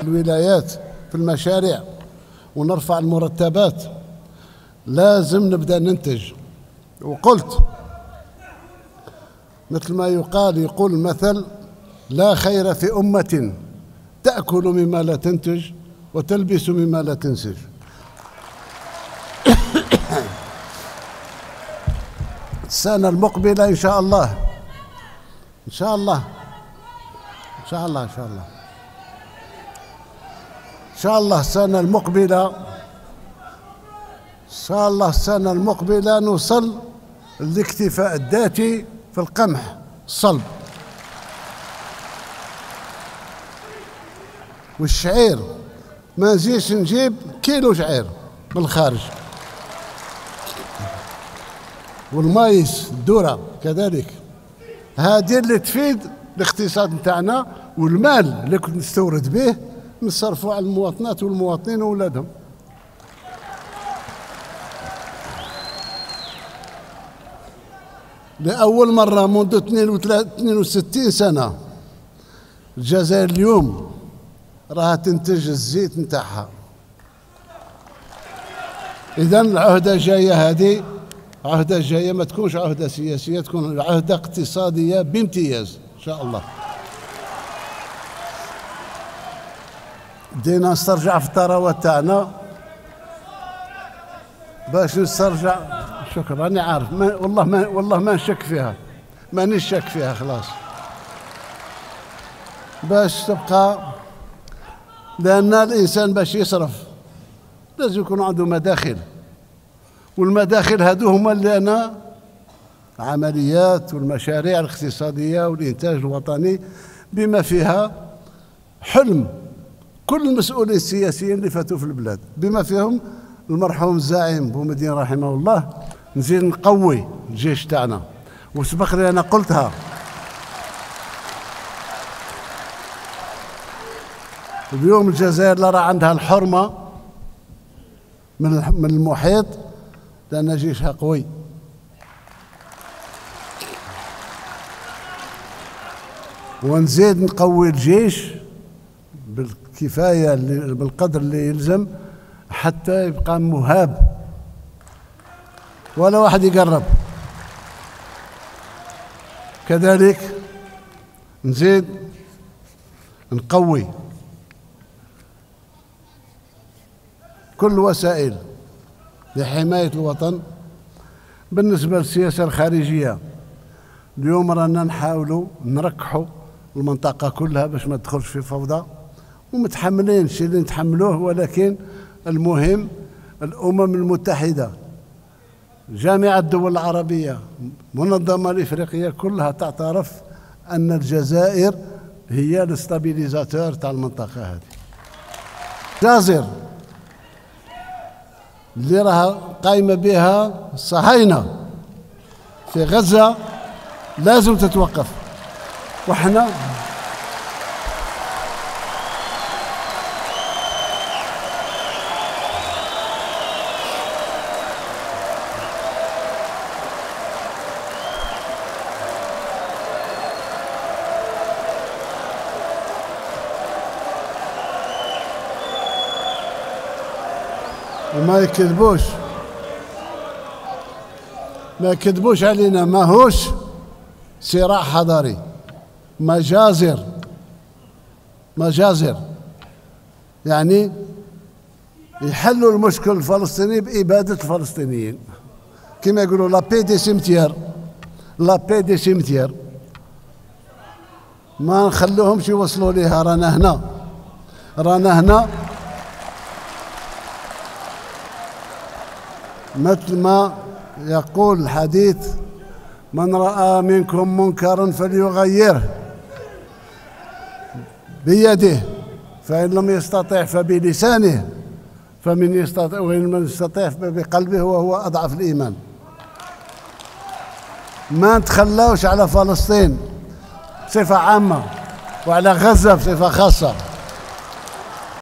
الولايات في المشاريع ونرفع المرتبات، لازم نبدأ ننتج. وقلت مثل ما يقول المثل: لا خير في أمة تأكل مما لا تنتج وتلبس مما لا تنسج. السنة المقبلة إن شاء الله، إن شاء الله، إن شاء الله، إن شاء الله، إن شاء الله السنة المقبلة، إن شاء الله السنة المقبلة نوصل للاكتفاء الذاتي في القمح الصلب والشعير. ما نجيش نجيب كيلو شعير من الخارج، والمايس الذرة كذلك. هذه اللي تفيد الاقتصاد نتاعنا، والمال اللي كنت نستورد به نصرفوا على المواطنات والمواطنين وولادهم. لأول مرة منذ 62 سنة الجزائر اليوم راها تنتج الزيت نتاعها. إذا العهدة الجاية هذه عهدة جاية ما تكونش عهدة سياسية، تكون عهدة اقتصادية بامتياز إن شاء الله. بدينا نسترجع في الثروات تاعنا باش نسترجع. شكرا، راني عارف والله ما نشك فيها، مانيش شك فيها خلاص، باش تبقى. لأن الإنسان باش يصرف لازم يكون عنده مداخل، والمداخل هذو هما اللي أنا عمليات والمشاريع الاقتصادية والإنتاج الوطني، بما فيها حلم كل المسؤولين السياسيين اللي فاتوا في البلاد، بما فيهم المرحوم الزعيم بومدين رحمه الله. نزيد نقوي الجيش تاعنا، وسبق لي أنا قلتها، اليوم الجزائر لا راه عندها الحرمة من المحيط لأن جيشها قوي. ونزيد نقوي الجيش بالكفاية بالقدر اللي يلزم حتى يبقى مهاب ولا واحد يقرب. كذلك نزيد نقوي كل وسائل لحماية الوطن. بالنسبة للسياسة الخارجية اليوم رانا نحاولوا نركحوا المنطقة كلها باش ما تدخلش في فوضى، ومتحملين الشيء اللي نتحملوه، ولكن المهم الأمم المتحدة، جامعة الدول العربية، المنظمة الإفريقية كلها تعترف أن الجزائر هي الاستابيليزاتور تاع المنطقة هذه. جزر اللي راها قايمة بها الصهاينة في غزة لازم تتوقف. وحنا وما يكذبوش، ما يكذبوش علينا، ماهوش صراع حضاري، مجازر يعني يحلوا المشكل الفلسطيني بإبادة الفلسطينيين، كما يقولوا لا بي دي سيمتير، لا بي دي سيمتير، ما نخلوهمش يوصلوا ليها. رانا هنا مثل ما يقول الحديث: من رأى منكم منكرا فليغيره بيده، فإن لم يستطع فبلسانه، فمن يستطيع، وإن لم يستطع بقلبه وهو أضعف الإيمان. ما نتخلاوش على فلسطين بصفة عامة وعلى غزة بصفة خاصة.